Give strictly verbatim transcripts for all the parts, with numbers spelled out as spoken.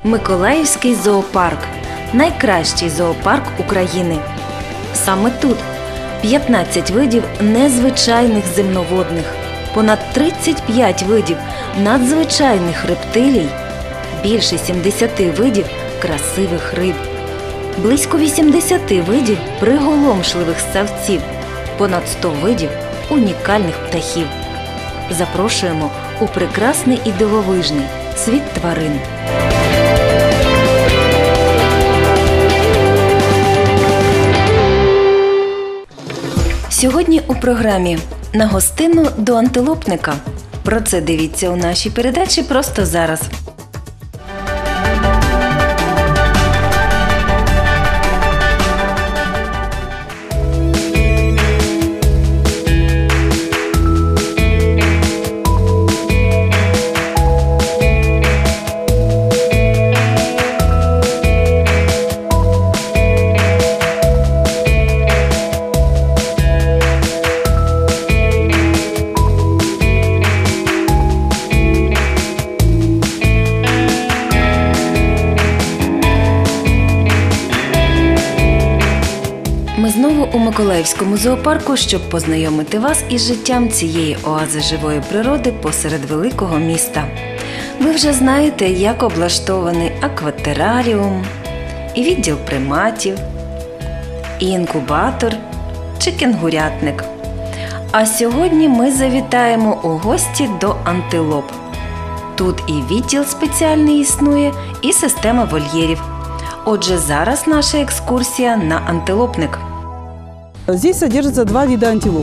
Миколаївський зоопарк – найкращий зоопарк України. Саме тут п'ятнадцять видів незвичайних земноводних, понад тридцять п'ять видів надзвичайних рептилій, більше сімдесят видів красивих риб, близько вісімдесят видів приголомшливих ссавців, понад сто видів унікальних птахів. Запрошуємо у прекрасний і дивовижний світ тварин. Сьогодні у програмі «На гостину до антилопника». Про це дивіться у нашій передачі просто зараз. Ми знову у Миколаївському зоопарку, щоб познайомити вас із життям цієї оази живої природи посеред великого міста. Ви вже знаєте, як облаштований акватераріум, і відділ приматів, і інкубатор чи кенгурятник. А сьогодні ми завітаємо у гості до антилоп. Тут і відділ спеціальний існує, і система вольєрів. Отже, зараз наша екскурсія на антилопник. Здесь содержится два вида антилоп.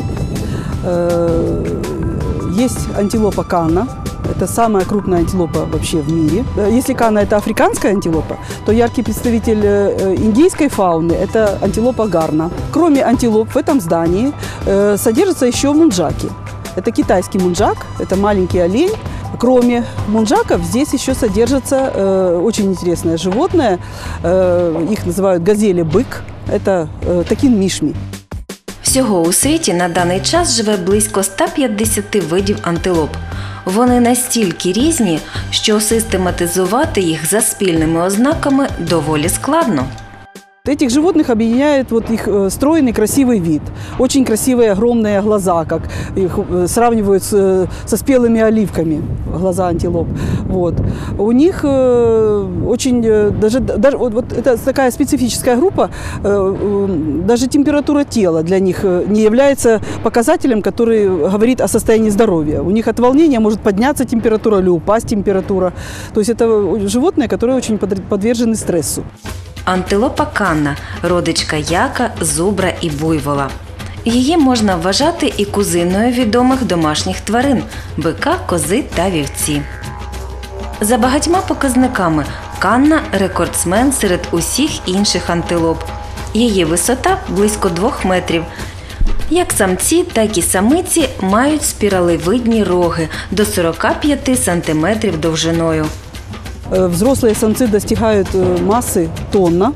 Есть антилопа Канна. Это самая крупная антилопа вообще в мире. Если Канна – это африканская антилопа, то яркий представитель индийской фауны – это антилопа Гарна. Кроме антилоп в этом здании содержатся еще мунджаки. Это китайский мунджак, это маленький олень. Кроме мунджаков здесь еще содержится э, очень интересное животное. Э, их называют газели-бык. Это э, такин мишми. Всього у світі на даний час живе близько ста п'ятдесят видів антилоп. Вони настільки різні, що систематизувати їх за спільними ознаками доволі складно. Этих животных объединяет вот их стройный, красивый вид. Очень красивые, огромные глаза, как их сравнивают с, со спелыми оливками, глаза антилоп. Вот. У них э, очень, даже, даже вот, вот это такая специфическая группа, э, даже температура тела для них не является показателем, который говорит о состоянии здоровья. У них от волнения может подняться температура или упасть температура. То есть это животные, которые очень подвержены стрессу. Антилопа Канна – родичка яка, зубра і буйвола. Її можна вважати і кузиною відомих домашніх тварин – бика, кози та вівці. За багатьма показниками Канна – рекордсмен серед усіх інших антилоп. Її висота – близько двох метрів. Як самці, так і самиці мають спіралевидні роги до сорока п'яти сантиметрів довжиною. Взрослые самцы достигают массы тонна.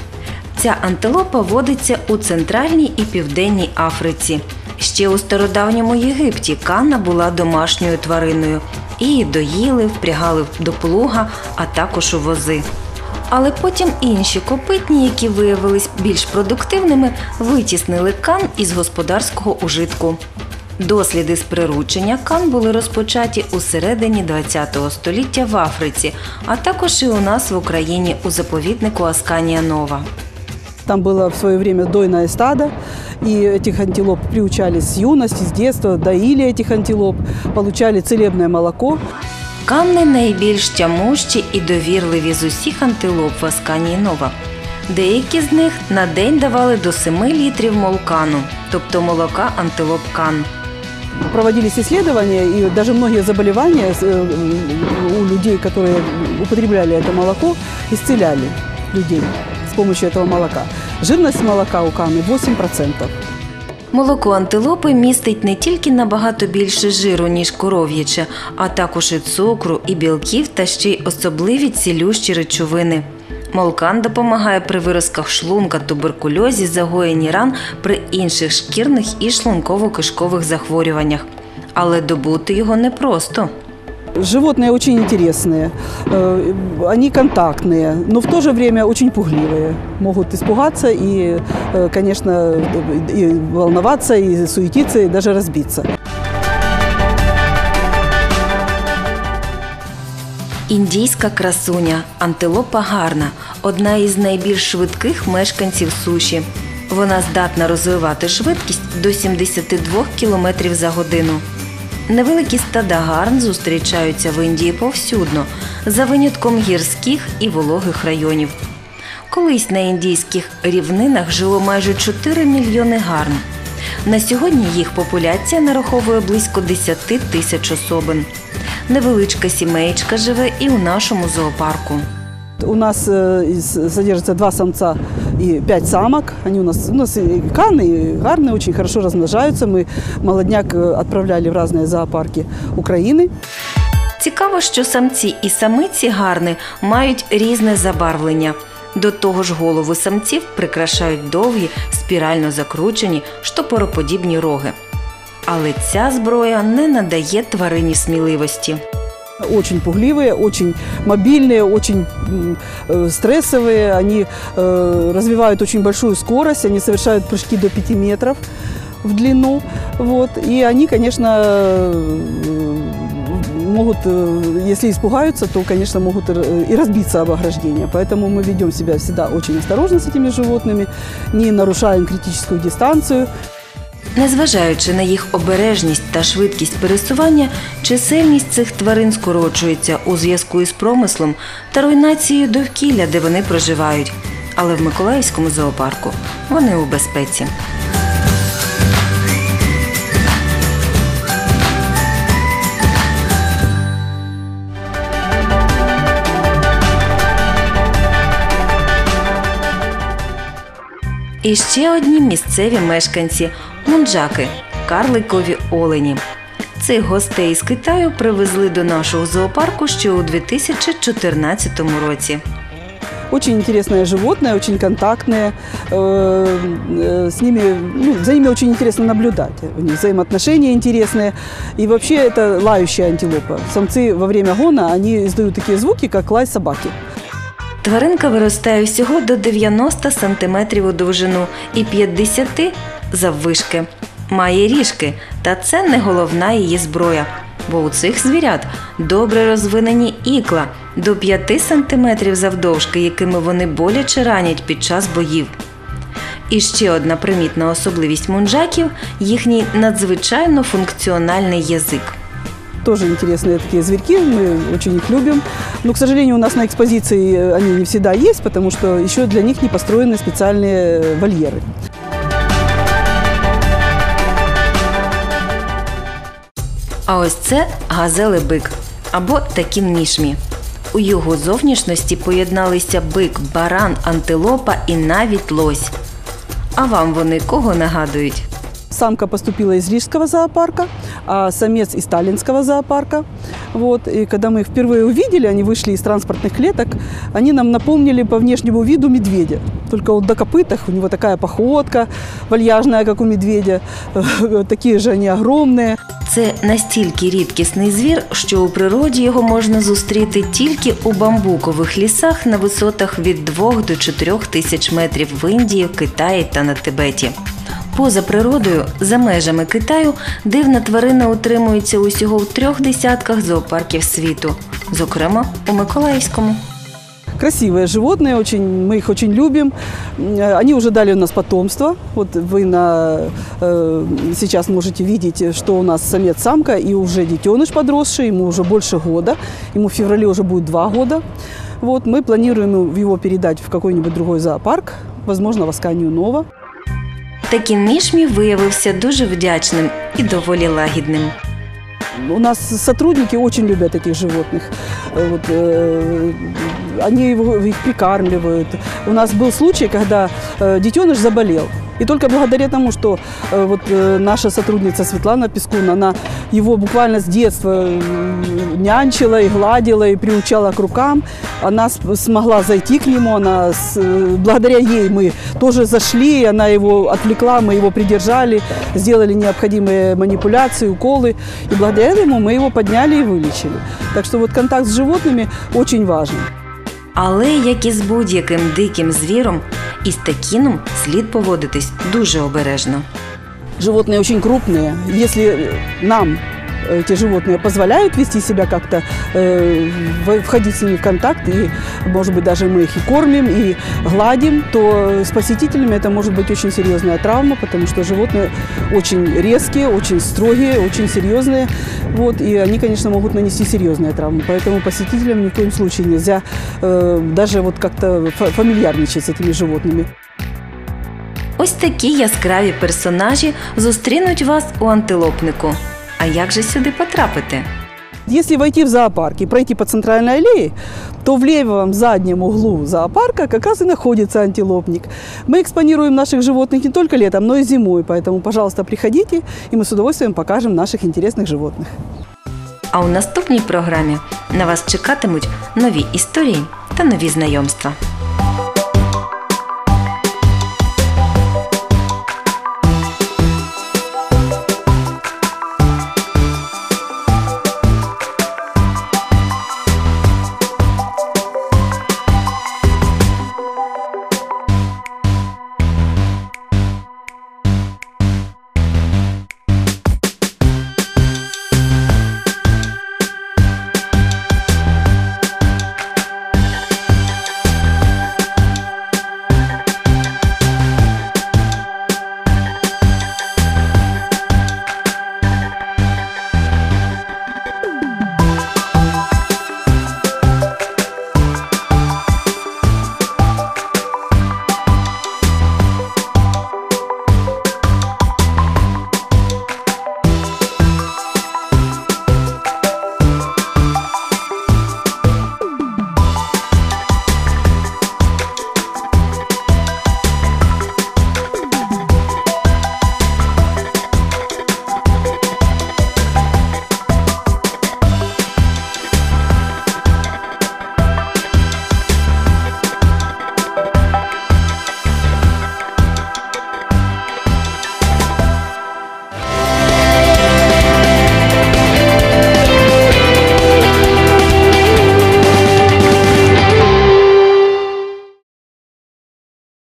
Ця антилопа водиться у Центральній і Південній Африці. Ще у стародавньому Єгипті Канна була домашньою твариною. Її доїли, впрягали до плуга, а також у вози. Але потім інші копитні, які виявились більш продуктивними, витіснили кан із господарського ужитку. Досліди з приручення кан були розпочаті у середині ХХ століття в Африці, а також і у нас в Україні у заповіднику Асканія Нова. Там было в свое время дойное стадо, и этих антилоп приучали с юности, с детства, доили этих антилоп, получали целебное молоко. Канни найбільш тямущі і довірливі з усіх антилоп в Асканії Нова. Деякі з них на день давали до семи літрів молкану, тобто молока антилоп Кан. Проводились исследования, и даже многие заболевания у людей, которые употребляли это молоко, исцеляли людей с помощью этого молока. Жирность молока у Канны вісім відсотків. Молоко антилопи містить не тільки набагато більше жиру, ніж коров'яче, а також і цукру, і білків та ще й особливі цілющі речовини. Молкан допомагає при виразках шлунка, туберкульозі, загоєнні ран, при інших шкірних і шлунково-кишкових захворюваннях. Але добути його непросто. Животные очень интересные, э, они контактные, но в то же время очень пугливые. Могут испугаться и, э, конечно, и волноваться, и суетиться, и даже разбиться. Індійська красуня – антилопа гарна, одна із найбільш швидких мешканців суші. Вона здатна розвивати швидкість до сімдесят два кілометрів за годину. Невеликі стада гарн зустрічаються в Індії повсюдно, за винятком гірських і вологих районів. Колись на індійських рівнинах жило майже чотири мільйони гарн. На сьогодні їх популяція нараховує близько десять тисяч особин. Невеличка сімеєчка живе і у нашому зоопарку. У нас э, содержится два самца и пять самок. Они у нас, у нас и канны, и гарны очень хорошо размножаются. Мы молодняк отправляли в разные зоопарки України. Цікаво, що самці і самиці гарни мають різне забарвлення. До того ж, голови самців прикрашають довгі, спірально закручені, штопороподібні роги. Але ця зброя не надає тварині сміливості. Очень пугливые, очень мобильные, очень э, стрессовые. Они э, развивают очень большую скорость, они совершают прыжки до пяти метров в длину. Вот. И они, конечно, э, могут, э, если испугаются, то, конечно, могут и разбиться об ограждение. Поэтому мы ведем себя всегда очень осторожно с этими животными, не нарушаем критическую дистанцию. Незважаючи на їх обережність та швидкість пересування, чисельність цих тварин скорочується у зв'язку із промислом та руйнацією довкілля, де вони проживають. Але в Миколаївському зоопарку вони у безпеці. І ще одні місцеві мешканці – мунджаки – карликові олені. Цих гостей з Китаю привезли до нашого зоопарку ще у дві тисячі чотирнадцятому році. Очень интересное животное, очень контактное. С ними, ну, за ними очень интересно наблюдать. У них взаимоотношения интересные. И вообще это лающая антилопа. Самцы во время гона они издают такие звуки, как лай собаки. Тваринка виростає всього до дев'яноста сантиметрів у довжину і п'ятдесят заввишки. Має ріжки, та це не головна її зброя, бо у цих звірят добре розвинені ікла до п'яти сантиметрів завдовжки, якими вони боляче ранять під час боїв. І ще одна примітна особливість мунджаків – їхній надзвичайно функціональний язик. Тоже интересные такие зверьки, мы очень их любим. Но, к сожалению, у нас на экспозиции они не всегда есть, потому что еще для них не построены специальные вольеры. А ось це газелебик, або такін-мішмі. У його зовнішності поєдналися бик, баран, антилопа і навіть лось. А вам вони кого нагадують? Самка поступила из Рижского зоопарка, а самец из Таллинского зоопарка. Вот. И когда мы их впервые увидели, они вышли из транспортных клеток, они нам напомнили по внешнему виду медведя. Только вот до копытах у него такая походка вальяжная, как у медведя. Такие же они огромные. Це настільки рідкісний звір, що у природі його можна зустріти тільки у бамбукових лісах на висотах від двох до чотирьох тисяч метрів в Індії, Китаї та на Тибеті. Поза природою, за межами Китаю, дивна тварина утримується усього в трьох десятках зоопарків світу, зокрема у Миколаївському. Красивые животные, очень, мы их очень любим. Они уже дали у нас потомство. Вот вы на, э, сейчас можете видеть, что у нас самец-самка и уже детеныш подросший, ему уже больше года. Ему в феврале уже будет два года. Вот, мы планируем его передать в какой-нибудь другой зоопарк, возможно, в Асканию-Ново. Такін-мішмі виявився дуже вдячним і доволі лагідним. У нас сотрудники очень любят этих животных. Вот, э, они его, их прикармливают. У нас был случай, когда э, детеныш заболел. И только благодаря тому, что э, вот, э, наша сотрудница Светлана Пескун, она его буквально с детства э, нянчила и гладила, и приучала к рукам, она с- смогла зайти к нему, она с- э, благодаря ей мы тоже зашли, она его отвлекла, мы его придержали, сделали необходимые манипуляции, уколы, и благодаря этому мы его подняли и вылечили. Так что вот контакт с животными очень важен. Але, як і з будь-яким диким звіром, із такіном слід поводитись дуже обережно. Животные очень крупные. Если нам эти животные позволяют вести себя как-то, э, в- входить с ними в контакт, и, может быть, даже мы их и кормим, и гладим, то с посетителями это может быть очень серьезная травма, потому что животные очень резкие, очень строгие, очень серьезные, вот, и они, конечно, могут нанести серьезные травмы. Поэтому посетителям ни в коем случае нельзя э, даже вот как-то фа- фамильярничать с этими животными. Ось такі яскраві персонажі зустрінуть вас у антилопнику. А як же сюди потрапити? Если войти в зоопарк и пройти по центральной аллее, то в левом заднем углу зоопарка как раз и находится антилопник. Мы экспонируем наших животных не только летом, но и зимой, поэтому, пожалуйста, приходите, и мы с удовольствием покажем наших интересных животных. А у наступній програмі на вас чекатимуть нові історії та нові знайомства.